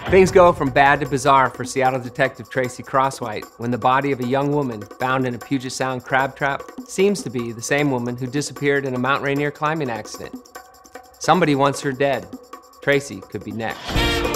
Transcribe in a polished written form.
Things go from bad to bizarre for Seattle detective Tracy Crosswhite when the body of a young woman found in a Puget Sound crab trap seems to be the same woman who disappeared in a Mount Rainier climbing accident. Somebody wants her dead. Tracy could be next.